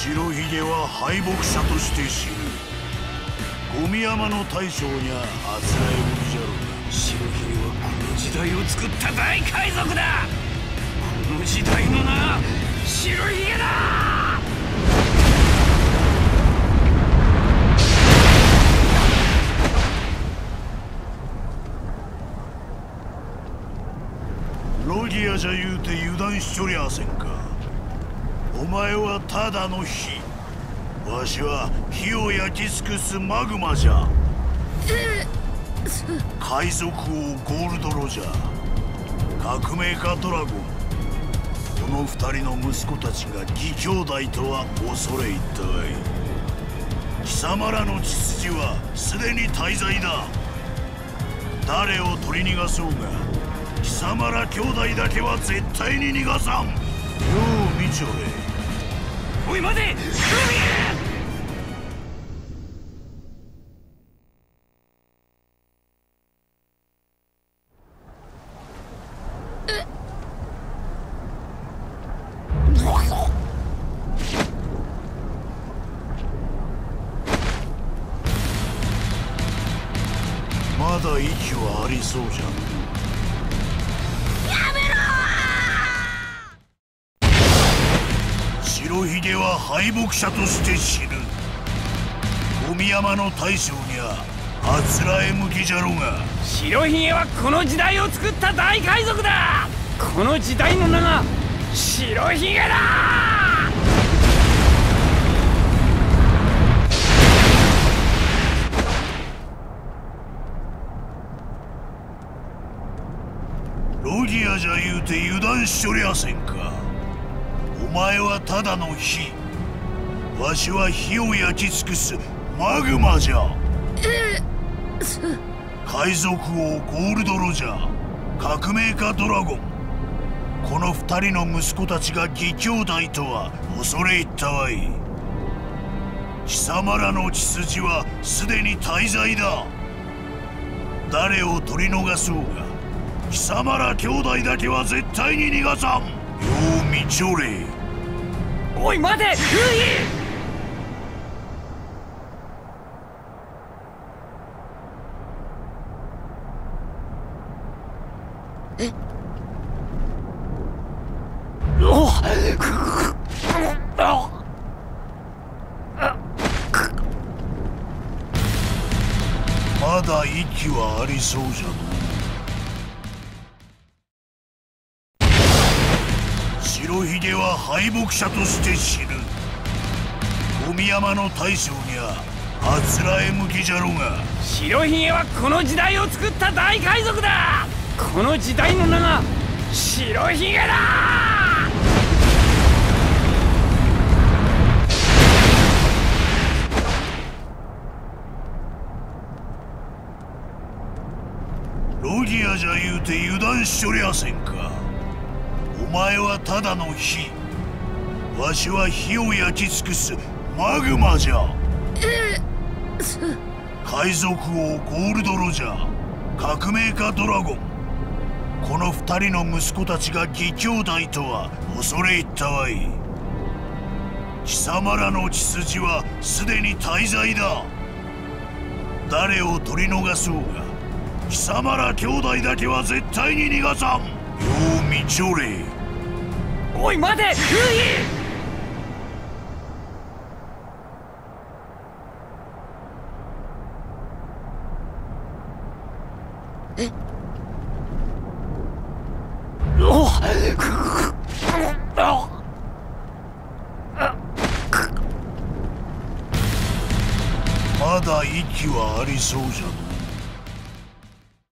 白ひげは敗北者として死ぬ。小宮山の大将にゃあつらえむぎじゃろうが。 白ひげはこの時代を作った大海賊だ。この時代の名は白ひげだ。 ロギアじゃ言うて油断しちょりゃせんか。お前はただの火、わしは火を焼き尽くすマグマじゃ。海賊王ゴールド・ロジャー、革命家ドラゴン、この二人の息子たちが義兄弟とは恐れ入ったわい。貴様らの血筋はすでに大罪だ。誰を取り逃がそうが貴様ら兄弟だけは絶対に逃がさん。よう見ちょれ。 おい待て、 まだ息はありそうじゃん。白ひげは敗北者として死ぬ。小宮山の大将にゃあつらえ向きじゃろうが。 白ひげはこの時代を作った大海賊だ。この時代の名が白ひげだ。 ロギアじゃ言うて油断しちょりゃせんか。お前はただの火、わしは火を焼き尽くすマグマじゃ。海賊王ゴールド・ロジャー、革命家ドラゴン、この二人の息子たちが義兄弟とは恐れ入ったわい。貴様らの血筋はすでに大罪だ。誰を取り逃そうが貴様ら兄弟だけは絶対に逃がさん。よう見ちょれ。 おい待て、ルイ。 まだ息はありそうじゃの。白ひげは敗北者として死ぬ。小宮山の大将にゃあつらえ向きじゃろうが。 白ひげはこの時代を作った大海賊だ。この時代の名が白ひげだ。 ロギアじゃ言うて油断しちょりゃせんか。お前はただの火、わしは火を焼き尽くすマグマじゃ。海賊王ゴールド・ロジャー、革命家ドラゴン、この二人の息子たちが義兄弟とは恐れ入ったわい。貴様らの血筋はすでに大罪だ。誰を取り逃そうが貴様ら兄弟だけは絶対に逃がさん。よう見ちょれ。 おい待て、ルイ。 まだ息はありそうじゃの。